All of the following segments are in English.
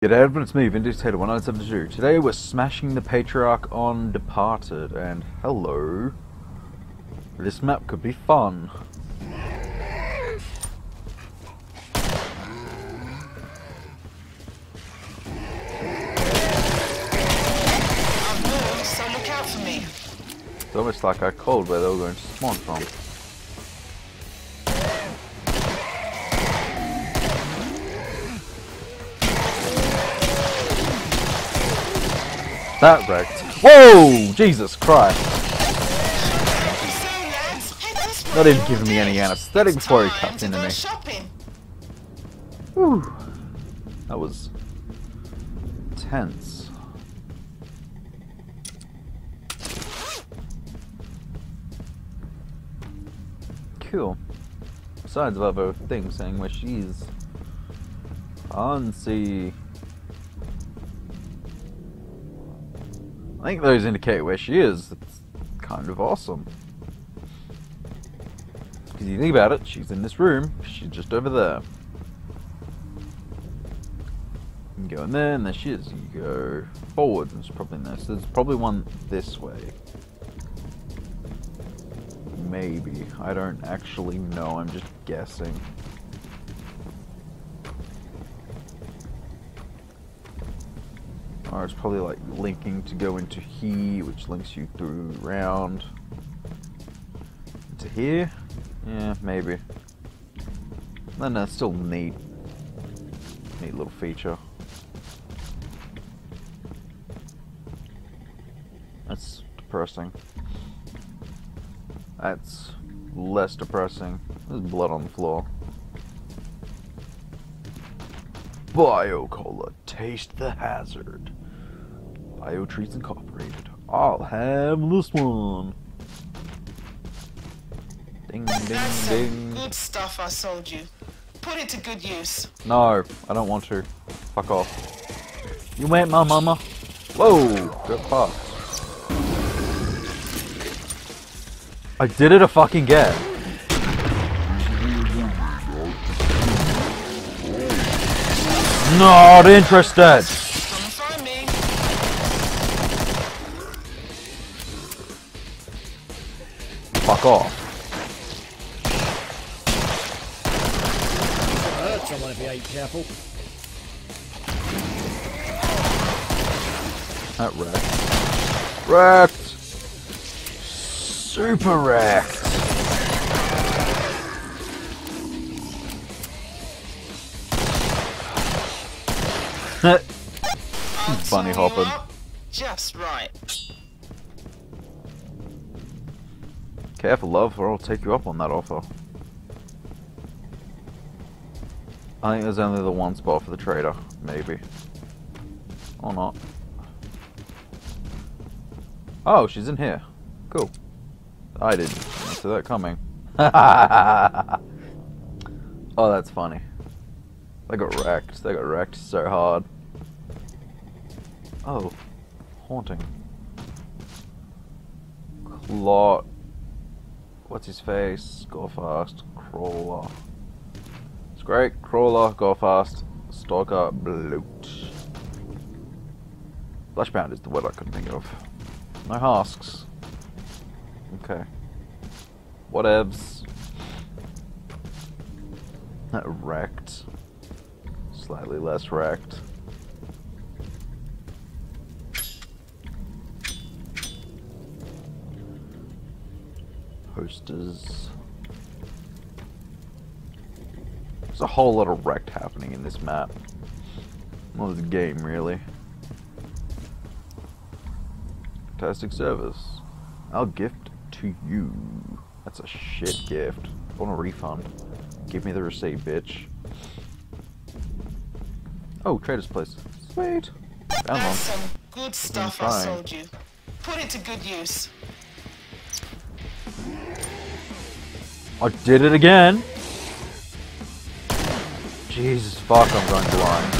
G'day everyone, it's me, Vindicator1972. Today we're smashing the Patriarch on Departed, and hello. This map could be fun. I'm moved, so look out for me. It's almost like I called where they were going to spawn from. That wrecked. Whoa! Jesus Christ. Not even giving me any anesthetic before he cut into me. Whew. That was tense. Cool. Besides of other things saying where she is. Fancy. I think those indicate where she is. It's kind of awesome. Because you think about it, she's in this room. She's just over there. You can go in there, and there she is. You go forward, and it's probably in there. So there's probably one this way. Maybe. I don't actually know. I'm just guessing. Or it's probably like linking to go into here, which links you through around into here. Yeah, maybe. Then that's still neat. Neat little feature. That's depressing. That's less depressing. There's blood on the floor. Bio-Cola, taste the hazard. Bio Treats Incorporated. I'll have this one. Ding, ding, That's ding. some good stuff I sold you. Put it to good use. No, I don't want to. Fuck off. You went, my mama. Whoa, good fuck. I did it fucking again. Not interested. Come find me. Fuck off. I heard someone if you ain't careful. That wrecked. Wrecked. Super wrecked. Bunny hopping. Just right. Careful, love, or I'll take you up on that offer. I think there's only the one spot for the trader, maybe. Or not. Oh, she's in here. Cool. I didn't see that coming. Oh, that's funny. They got wrecked. They got wrecked so hard. Oh, haunting. Clot. What's his face? Go fast. Crawler. It's great. Crawler, go fast. Stalker, bloat. Fleshbound is the word I couldn't think of. No husks. Okay. Whatevs. That wrecked. Slightly less wrecked. Posters. There's a whole lot of wrecked happening in this map. Well, the game, really. Fantastic service. I'll gift to you. That's a shit gift. I want a refund. Give me the receipt, bitch. Oh, trader's place. Sweet. Found one. That's some good stuff I sold you. Put it to good use. I did it again. Jesus fuck, I'm going blind.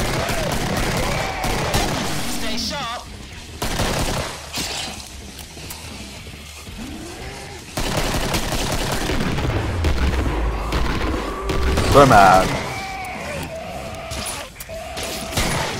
Stay sharp. So mad.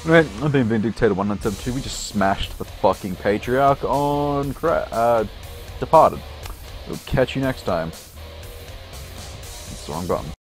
Right, I've been Vindictator1972. We just smashed the fucking Patriarch on Departed. We'll catch you next time. That's the wrong button.